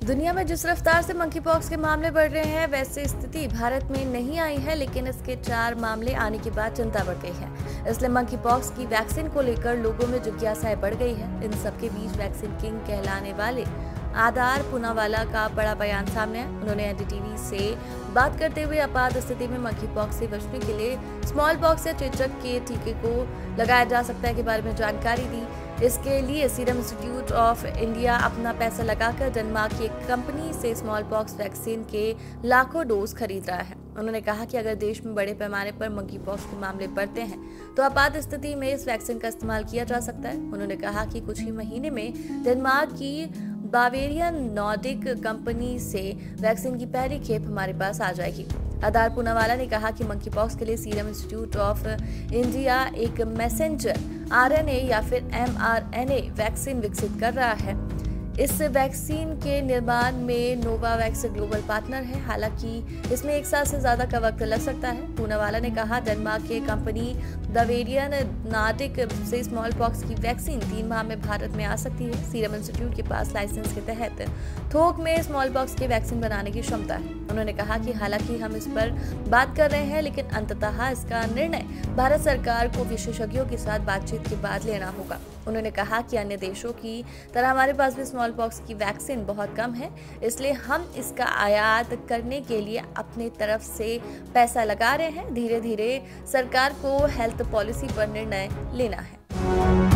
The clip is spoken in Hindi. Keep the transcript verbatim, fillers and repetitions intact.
दुनिया में जिस रफ्तार से मंकी पॉक्स के मामले बढ़ रहे हैं, वैसे स्थिति भारत में नहीं आई है, लेकिन इसके चार मामले आने के बाद चिंता बढ़ गई है। इसलिए मंकी पॉक्स की वैक्सीन को लेकर लोगों में जिज्ञासाएं बढ़ गई है। इन सबके बीच वैक्सीन किंग कहलाने वाले आधार पूनावाला का बड़ा बयान सामने है। उन्होंने एनडीटीवी से बात करते हुए आपात स्थिति में मंकी पॉक्स से बचने के लिए स्मॉल पॉक्स या चेचक के टीके को लगाया जा सकता है के बारे में जानकारी दी। इसके लिए सीरम इंस्टीट्यूट ऑफ इंडिया अपना पैसा लगाकर डेनमार्क की एक कंपनी से स्मॉल पॉक्स वैक्सीन के लाखों डोज खरीद रहा है। उन्होंने कहा कि अगर देश में बड़े पैमाने पर मंकी पॉक्स के मामले बढ़ते हैं तो आपात स्थिति में इस वैक्सीन का इस्तेमाल किया जा सकता है। उन्होंने कहा कि कुछ ही महीने में डेनमार्क की बावेरियन नॉर्डिक कंपनी से वैक्सीन की पहली खेप हमारे पास आ जाएगी। आधार पूनावाला ने कहा कि मंकी पॉक्स के लिए सीरम इंस्टीट्यूट ऑफ इंडिया एक मैसेंजर आरएनए या फिर एमआरएनए वैक्सीन विकसित कर रहा है। इस वैक्सीन के निर्माण में नोवावैक्स ग्लोबल पार्टनर है। हालांकि इसमें एक साल से ज्यादा का वक्त लग सकता है। पूनावाला ने कहा, डेनमार्क के कंपनी बावेरियन नॉर्डिक से स्मॉल पॉक्स की वैक्सीन तीन माह में भारत में आ सकती है। सीरम इंस्टीट्यूट के पास लाइसेंस के तहत थोक में स्मॉल पॉक्स की वैक्सीन बनाने की क्षमता है। उन्होंने कहा कि हालांकि हम इस पर बात कर रहे हैं, लेकिन अंततः इसका निर्णय भारत सरकार को विशेषज्ञों के साथ बातचीत के बाद लेना होगा। उन्होंने कहा कि अन्य देशों की तरह हमारे पास भी स्मॉल पॉक्स की वैक्सीन बहुत कम है, इसलिए हम इसका आयात करने के लिए अपनी तरफ से पैसा लगा रहे हैं। धीरे धीरे सरकार को हेल्थ पॉलिसी पर निर्णय लेना है।